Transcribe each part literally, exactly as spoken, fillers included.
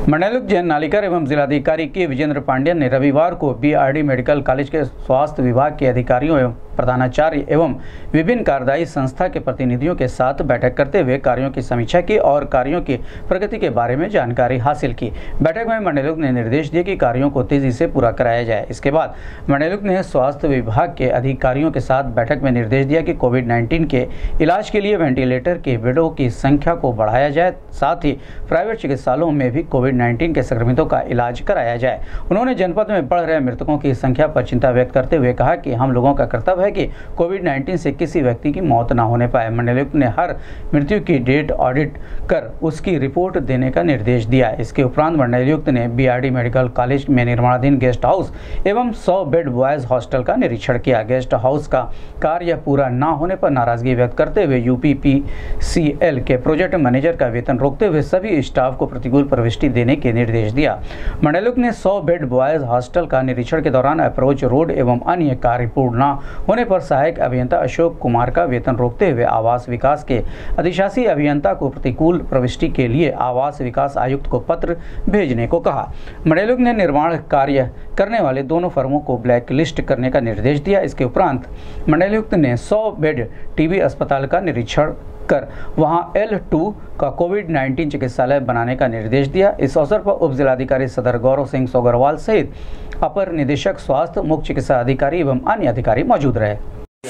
मंडलायुक्त जयंत नालिकर एवं जिलाधिकारी के विजेंद्र पांडेयन ने रविवार को बीआरडी मेडिकल कॉलेज के स्वास्थ्य विभाग के अधिकारियों एवं प्रधानाचार्य एवं विभिन्न कार्यदायी संस्था के प्रतिनिधियों के साथ बैठक करते हुए कार्यों की समीक्षा की और कार्यों की प्रगति के बारे में जानकारी हासिल की। बैठक में मंडलायुक्त ने निर्देश दिए कि कार्यों को तेजी से पूरा कराया जाए। इसके बाद मंडलायुक्त ने स्वास्थ्य विभाग के अधिकारियों के साथ बैठक में निर्देश दिया कि कोविड नाइन्टीन के इलाज के लिए वेंटिलेटर के बेडों की संख्या को बढ़ाया जाए, साथ ही प्राइवेट चिकित्सालयों में भी कोविड नाइन्टीन के संक्रमितों का इलाज कराया जाए। उन्होंने जनपद में बढ़ रहे मृतकों की संख्या पर चिंता व्यक्त करते हुए कहा कि हम लोगों का कर्तव्य है कि कोविड नाइन्टीन से किसी व्यक्ति की मौत न होने पाए। मंडलायुक्त ने हर मृत्यु की डेट ऑडिट कर उसकी रिपोर्ट देने का निर्देश दिया। इसके उपरांत मंडलायुक्त ने बीआरडी मेडिकल कॉलेज में निर्माणाधीन गेस्ट हाउस एवं सौ बेड बॉयज हॉस्टल का निरीक्षण किया। गेस्ट हाउस का कार्य पूरा न होने पर नाराजगी व्यक्त करते हुए यूपीपीसीएल के प्रोजेक्ट मैनेजर का वेतन रोकते हुए सभी स्टाफ को प्रतिकूल प्रविष्टि देने के निर्देश दिया। मंडलायुक्त ने सौ बेड बॉयज हॉस्टल का निरीक्षण के दौरान अप्रोच रोड एवं अन्य कार्य पूर्ण न होने पर सहायक अभियंता अशोक कुमार का वेतन रोकते हुए आवास विकास के अधिशासी अभियंता को प्रतिकूल प्रविष्टि के लिए आवास विकास आयुक्त को पत्र भेजने को कहा। मंडलायुक्त ने निर्माण कार्य करने वाले दोनों फर्मों को ब्लैक लिस्ट करने का निर्देश दिया। इसके उपरांत मंडलायुक्त ने सौ बेड टीबी अस्पताल का निरीक्षण कर वहां एल टू का कोविड नाइन्टीन चिकित्सालय बनाने का निर्देश दिया। इस अवसर पर उप जिलाधिकारी सदर गौरव सिंह सोगरवाल सहित अपर निदेशक स्वास्थ्य, मुख्य चिकित्सा अधिकारी एवं अन्य अधिकारी मौजूद रहे।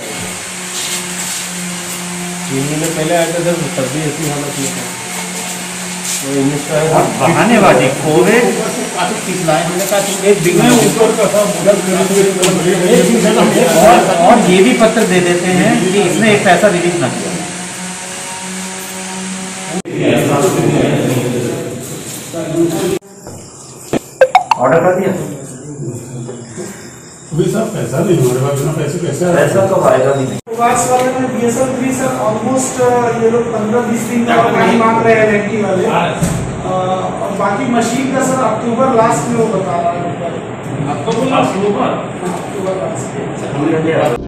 तीन महीने पहले आया था सर, तब भी ऐसी हालत में था। बहानेबाजी कोविड और ये भी पत्र दे देते हैं कि इसने एक पैसा रिलीज ना किया। ऑर्डर कर दिया अभी सर, पैसा नहीं हमारे पास, बिना पैसे कैसे पैसा तो आएगा भी नहीं। वाले में बीएसएल थ्री सर ऑलमोस्ट ये लोग पंद्रह बीस दिन का टाइम मांग रहे हैं रेंटी वाले, और बाकी मशीन का सर अक्टूबर लास्ट में वो बता रहा है। अक्टूबर लास्ट अक्टूबर लास्ट